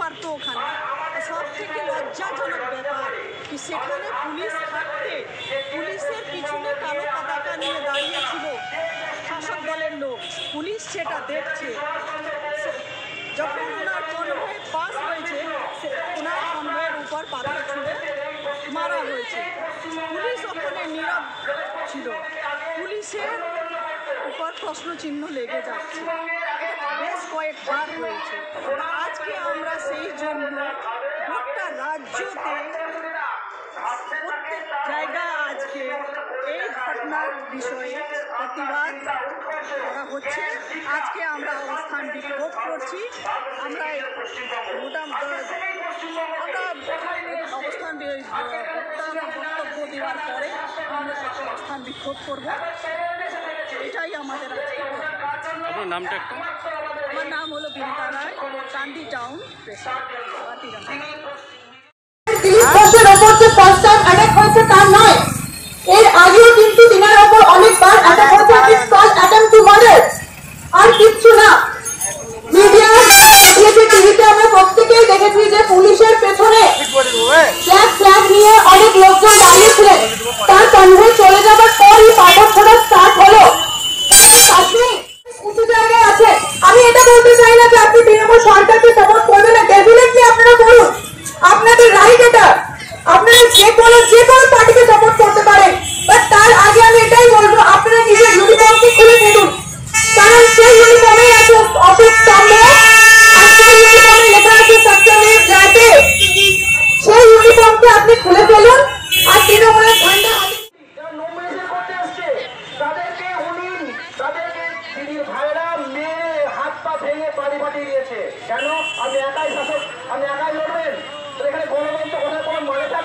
পারতো ওখানে। সব থেকে লজ্জাজনক ব্যাপার কি সেখানে পুলিশ থাকতে পুলিশের পিছনে কালো পতাকা নিয়ে দাঁড়িয়েছিল শাসক দলের লোক, পুলিশ সেটা দেখছে। যখন ওনার কনভয় পাস হয়েছে ওনার কনভয়ের উপর পাথর ছুঁড়ে মারা হয়েছে, পুলিশ ওখানে নীরব ছিল, পুলিশের উপর প্রশ্নচিহ্ন লেগে যাচ্ছে, বেশ কয়েকবার হয়েছে। আজকে আমরা সেই জন্য গোটা রাজ্যতে প্রত্যেক জায়গায় আজকে এই ঘটনার বিষয়ে প্রতিবাদ করা হচ্ছে। আজকে আমরা অবস্থান বিক্ষোভ করছি। আমরা অবস্থান বক্তব্য দেওয়ার পরে আমরা অবস্থান বিক্ষোভ করব, এটাই আমাদের আজকে। আপনার নামটা একটা? আমার নাম হলো বিনিতা রায়, কান্দি টাউন প্রেসিডেন্ট। তা নয়, এর আগেও কিন্তু তিনার ওপর অনেকবার অ্যাটাক হয়েছে, আর কিচ্ছু না। মিডিয়া টিভিতে আমরা প্রত্যেকেই দেখেছি যে পুলিশের পেছনে ফ্ল্যাগ নিয়ে অনেক লোকজন দাঁড়িয়েছিলেন। তার কনভয় চলে যাবার পরই পাথর ছোড়া স্টার্ট হলো। আপনি উঁচু জায়গায় আছেন, আমি এটা বলতে চাই না যে আপনি তৃণমূল সরকারকে সাপোর্ট করবেন না, ডেফিনেটলি আপনারা করুন, আপনাদের রাইট এটা, আপনারা যে কোনো পার্টিকে সাপোর্ট করতে পারেন। বাট তার আগে আমি এটাই বলবো, আপনারা নিজের ইউনিফর্মটি খুলে ফেলুন, কারণ সেই ইউনিফর্মে আছে অফিস স্তম্ভ, আর সেই ইউনিফর্মে লেখা আছে সত্যমেব জয়তে। সেই ইউনিফর্মকে আপনি খুলে ফেলুন, আর তৃণমূলের ঝান্ডা করতে আসছে তাদেরকে দিদির ভাইরা মেরে হাত পা ভেঙে বাড়ি পাঠিয়ে দিয়েছে। কেন? আপনি একাই শাসক, আপনি একাই লড়বেন? এখানে গণতন্ত্র কোথায় কোনো মানে